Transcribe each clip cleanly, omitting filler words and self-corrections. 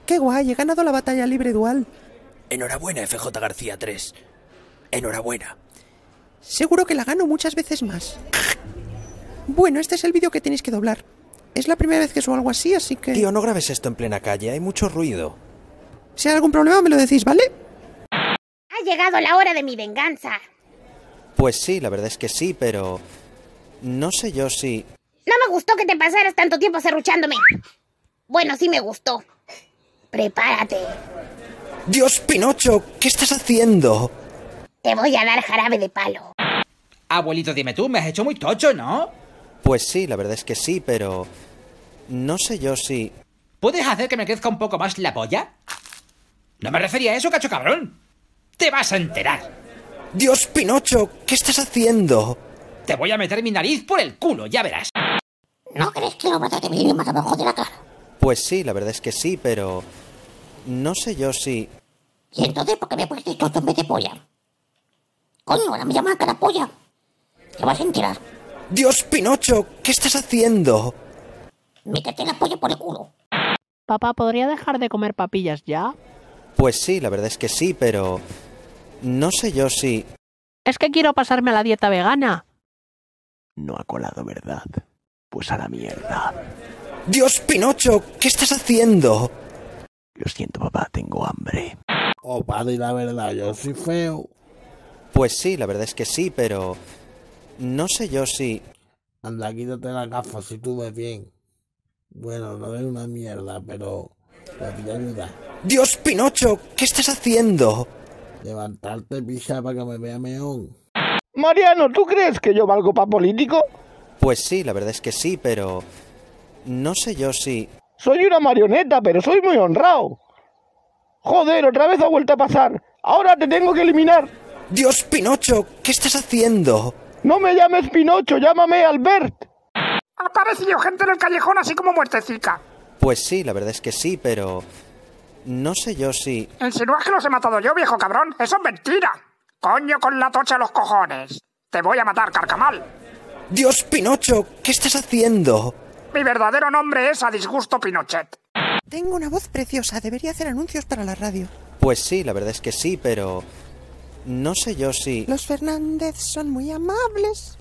¡Qué guay! He ganado la batalla libre dual. Enhorabuena, FJ García 3. Enhorabuena. Seguro que la gano muchas veces más. Bueno, este es el vídeo que tenéis que doblar. Es la primera vez que subo algo así, así que... Tío, no grabes esto en plena calle, hay mucho ruido. Si hay algún problema me lo decís, ¿vale? Ha llegado la hora de mi venganza. Pues sí, la verdad es que sí, pero... no sé yo si... No me gustó que te pasaras tanto tiempo serruchándome. Bueno, sí me gustó. Prepárate. ¡Dios, Pinocho! ¿Qué estás haciendo? Te voy a dar jarabe de palo. Abuelito, dime tú, me has hecho muy tocho, ¿no? Pues sí, la verdad es que sí, pero... no sé yo si... ¿Puedes hacer que me crezca un poco más la polla? No me refería a eso, cacho cabrón. Te vas a enterar. ¡Dios, Pinocho! ¿Qué estás haciendo? Te voy a meter mi nariz por el culo, ya verás. ¿No crees que lo maté bien y más abajo de la cara? Pues sí, la verdad es que sí, pero... no sé yo si... ¿Y entonces por qué me pusiste toto en vez de polla? Coño, ahora me llaman cara polla. Te vas a enterar. ¡Dios, Pinocho! ¿Qué estás haciendo? Métete la polla por el culo. Papá, ¿podría dejar de comer papillas ya? Pues sí, la verdad es que sí, pero... no sé yo si... Es que quiero pasarme a la dieta vegana. No ha colado, ¿verdad? Pues a la mierda. ¡Dios, Pinocho! ¿Qué estás haciendo? Lo siento, papá, tengo hambre. Oh, padre, la verdad, yo soy feo. Pues sí, la verdad es que sí, pero... no sé yo si... Anda, quítate las gafas si tú ves bien. Bueno, no ves una mierda, pero... a ti te ayuda. ¡Dios, Pinocho! ¿Qué estás haciendo? Levantarte, picha, para que me vea meón. Mariano, ¿tú crees que yo valgo para político? Pues sí, la verdad es que sí, pero... no sé yo si... Soy una marioneta, pero soy muy honrado. Joder, otra vez ha vuelto a pasar. Ahora te tengo que eliminar. ¡Dios, Pinocho! ¿Qué estás haciendo? No me llames Pinocho, llámame Albert. Ha aparecido gente en el callejón así como muertecica. Pues sí, la verdad es que sí, pero... no sé yo si... ¿Insinúas que los he matado yo, viejo cabrón? ¡Eso es mentira! ¡Coño con la tocha a los cojones! ¡Te voy a matar, carcamal! ¡Dios, Pinocho! ¿Qué estás haciendo? Mi verdadero nombre es A Disgusto Pinochet. Tengo una voz preciosa, debería hacer anuncios para la radio. Pues sí, la verdad es que sí, pero... no sé yo si... Los Fernández son muy amables.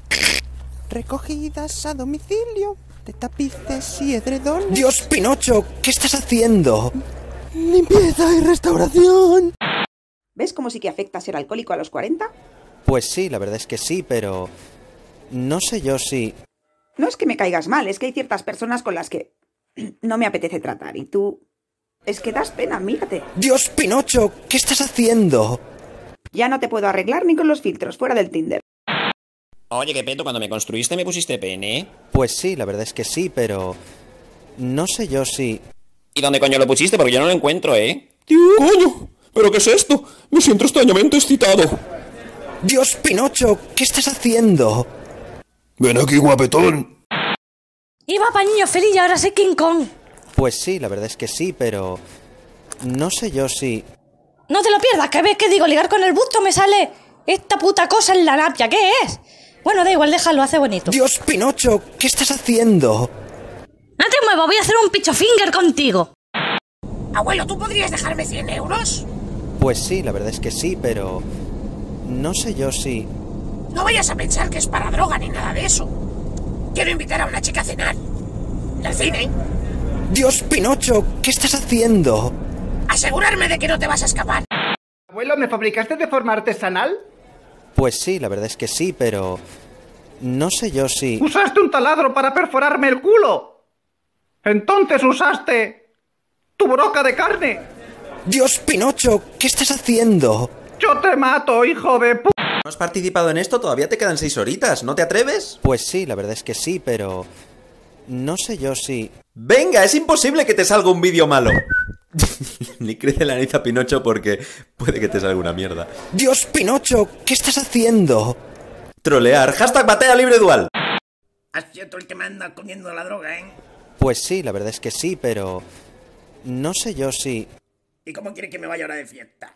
Recogidas a domicilio de tapices y edredones. ¡Dios, Pinocho! ¿Qué estás haciendo? ¡Limpieza y restauración! ¿Ves cómo sí que afecta ser alcohólico a los 40? Pues sí, la verdad es que sí, pero... no sé yo si... No es que me caigas mal, es que hay ciertas personas con las que no me apetece tratar y tú... es que das pena, mírate. ¡Dios, Pinocho! ¿Qué estás haciendo? Ya no te puedo arreglar ni con los filtros, fuera del Tinder. Oye, qué peto, cuando me construiste me pusiste pene. Pues sí, la verdad es que sí, pero... no sé yo si... ¿Y dónde coño lo pusiste? Porque yo no lo encuentro, ¿eh? ¡Coño! ¿Pero qué es esto? Me siento extrañamente excitado. ¡Dios, Pinocho! ¿Qué estás haciendo? Ven aquí, guapetón. Iba pa' niño feliz y ahora soy King Kong. Pues sí, la verdad es que sí, pero... no sé yo si... No te lo pierdas, que ves que digo, ligar con el busto me sale esta puta cosa en la napia. ¿Qué es? Bueno, da igual, déjalo, hace bonito. ¡Dios, Pinocho! ¿Qué estás haciendo? No te muevas, voy a hacer un picho finger contigo. Abuelo, ¿tú podrías dejarme 100 euros? Pues sí, la verdad es que sí, pero... no sé yo si... No vayas a pensar que es para droga ni nada de eso. Quiero invitar a una chica a cenar. Al cine. ¡Dios, Pinocho! ¿Qué estás haciendo? Asegurarme de que no te vas a escapar. Abuelo, ¿me fabricaste de forma artesanal? Pues sí, la verdad es que sí, pero... no sé yo si... Usaste un taladro para perforarme el culo. Entonces usaste... tu broca de carne. ¡Dios, Pinocho! ¿Qué estás haciendo? Yo te mato, hijo de pu... ¿No has participado en esto? Todavía te quedan 6 horitas, ¿no te atreves? Pues sí, la verdad es que sí, pero... no sé yo si... ¡Venga! Es imposible que te salga un vídeo malo. Ni crece la nariz a Pinocho porque puede que te salga una mierda. ¡Dios, Pinocho! ¿Qué estás haciendo? Trolear. ¡Hashtag batalla libre dual! Has sido tú el que me anda comiendo la droga, ¿eh? Pues sí, la verdad es que sí, pero... no sé yo si... ¿Y cómo quiere que me vaya ahora de fiesta?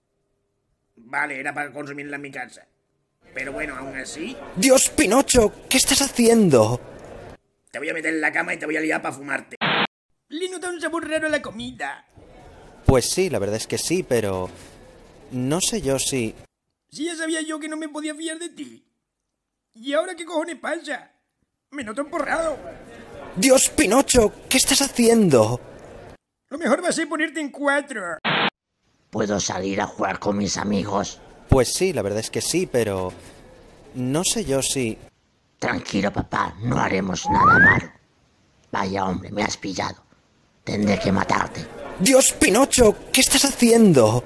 Vale, era para consumirla en mi casa. Pero bueno, aún así... ¡Dios, Pinocho! ¿Qué estás haciendo? Te voy a meter en la cama y te voy a liar para fumarte. Le nota un sabor raro a la comida. Pues sí, la verdad es que sí, pero... no sé yo si... Si ya sabía yo que no me podía fiar de ti. ¿Y ahora qué cojones pasa? Me noto emporrado. ¡Dios, Pinocho! ¿Qué estás haciendo? Lo mejor va a ser ponerte en 4. ¿Puedo salir a jugar con mis amigos? Pues sí, la verdad es que sí, pero... no sé yo si... Tranquilo, papá, no haremos nada malo. Vaya hombre, me has pillado. Tendré que matarte. ¡Dios, Pinocho! ¿Qué estás haciendo?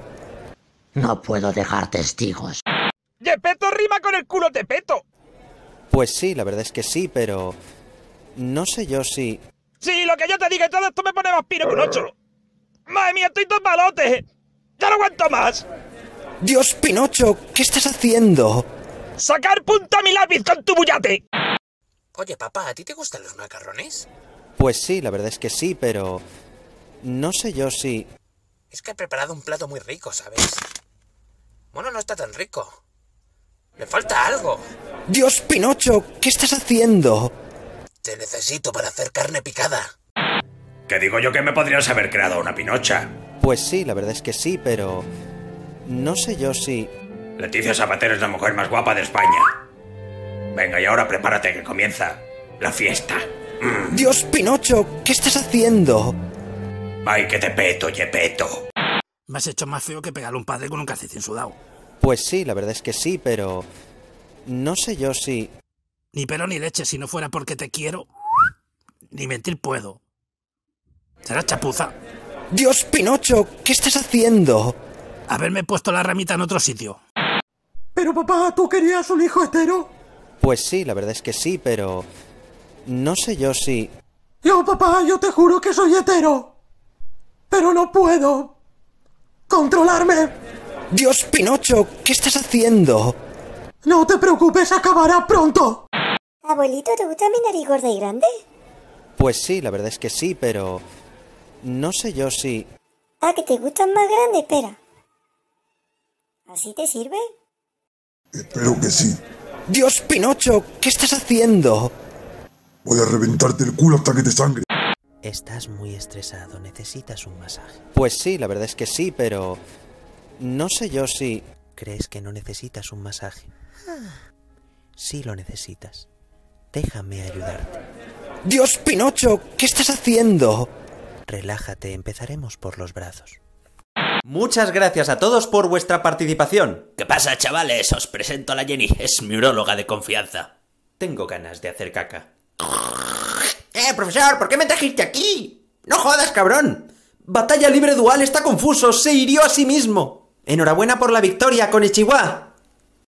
No puedo dejar testigos. ¡Yepeto rima con el culo de peto! Pues sí, la verdad es que sí, pero... no sé yo si... Sí, lo que yo te diga y todo esto me pone más pino que un 8. ¡Madre mía, estoy todo palote! ¡Ya no aguanto más! ¡Dios, Pinocho! ¿Qué estás haciendo? ¡Sacar punta a mi lápiz con tu bullate! Oye, papá, ¿a ti te gustan los macarrones? Pues sí, la verdad es que sí, pero... no sé yo si... Es que he preparado un plato muy rico, ¿sabes? Bueno, no está tan rico. Me falta algo. ¡Dios, Pinocho! ¿Qué estás haciendo? Te necesito para hacer carne picada. ¿Qué digo yo que me podrías haber creado una pinocha? Pues sí, la verdad es que sí, pero... no sé yo si... Leticia Sabater es la mujer más guapa de España. Venga, y ahora prepárate que comienza la fiesta. ¡Dios, Pinocho! ¿Qué estás haciendo? ¡Ay, que te peto, Yepeto! Me has hecho más feo que pegarle un padre con un calcetín sudado. Pues sí, la verdad es que sí, pero... no sé yo si... Ni pelo ni leche, si no fuera porque te quiero. Ni mentir puedo. Será chapuza. ¡Dios, Pinocho! ¿Qué estás haciendo? Haberme puesto la ramita en otro sitio. Pero papá, ¿tú querías un hijo hetero? Pues sí, la verdad es que sí, pero... no sé yo si... Yo, papá, yo te juro que soy hetero. Pero no puedo controlarme. ¡Dios, Pinocho! ¿Qué estás haciendo? No te preocupes, acabará pronto. Abuelito, ¿te gusta mi nariz gorda y grande? Pues sí, la verdad es que sí, pero... no sé yo si... Ah, ¿que te gustan más grandes? Espera. ¿Así te sirve? Espero que sí. ¡Dios, Pinocho! ¿Qué estás haciendo? Voy a reventarte el culo hasta que te sangre. Estás muy estresado, necesitas un masaje. Pues sí, la verdad es que sí, pero... no sé yo si... ¿Crees que no necesitas un masaje? Sí lo necesitas. Déjame ayudarte. ¡Dios, Pinocho! ¿Qué estás haciendo? Relájate, empezaremos por los brazos. Muchas gracias a todos por vuestra participación. ¿Qué pasa, chavales? Os presento a la Jenny, es mi uróloga de confianza. Tengo ganas de hacer caca. Profesor, ¿por qué me trajiste aquí? ¡No jodas, cabrón! Batalla Libre Dual está confuso, se hirió a sí mismo. Enhorabuena por la victoria, Konichiwa.